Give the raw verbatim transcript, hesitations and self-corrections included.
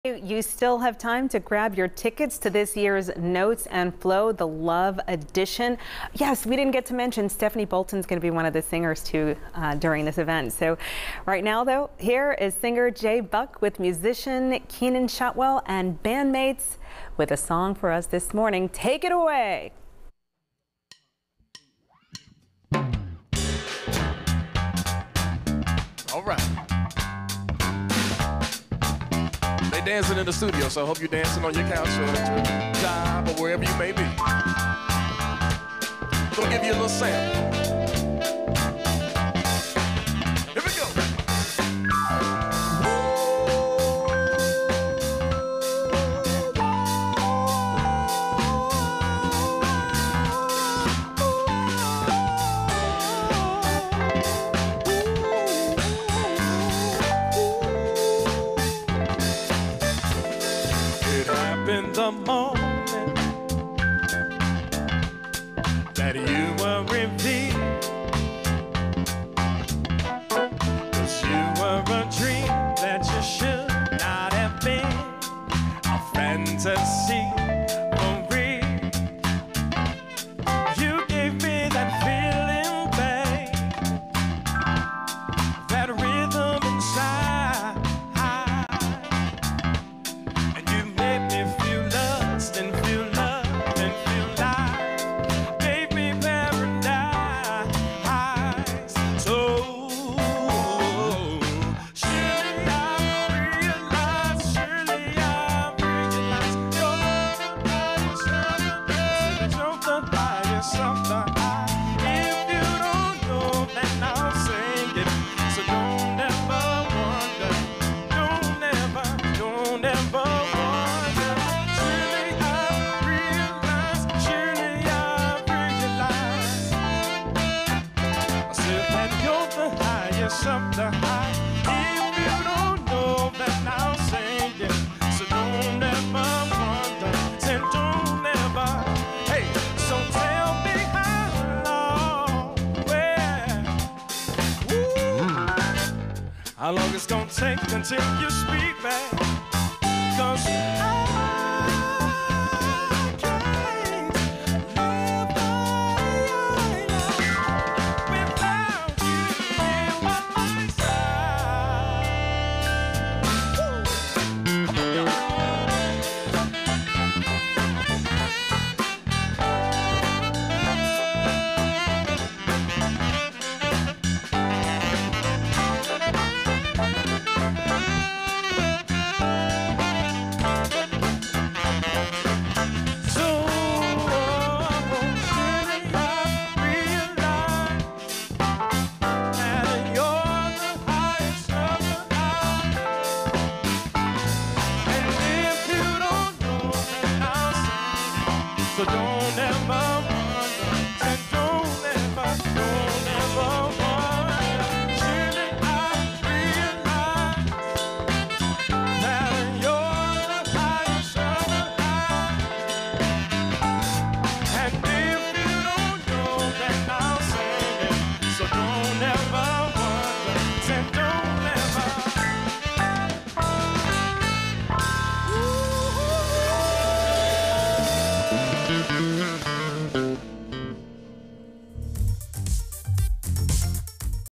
You still have time to grab your tickets to this year's Notes and Flow, the Love Edition. Yes, we didn't get to mention Stephanie Bolton's going to be one of the singers too uh, during this event. So right now, though, here is singer Jay Buck with musician Keenan Shotwell and bandmates with a song for us this morning. Take it away. All right. They dancing in the studio, so I hope you're dancing on your couch or at your job or wherever you may be. Gonna give you a little sample. Here we go. In the moment that you were revealed, 'cause you were a dream that you should not have been, a fantasy for real. You gave me that feeling, babe, that rhythm inside. Up the high. If you don't know that I'll sing it, so don't ever wonder, say don't ever. Hey, so tell me how long, where, woo, how long it's gonna take until you speak back, 'cause I so don't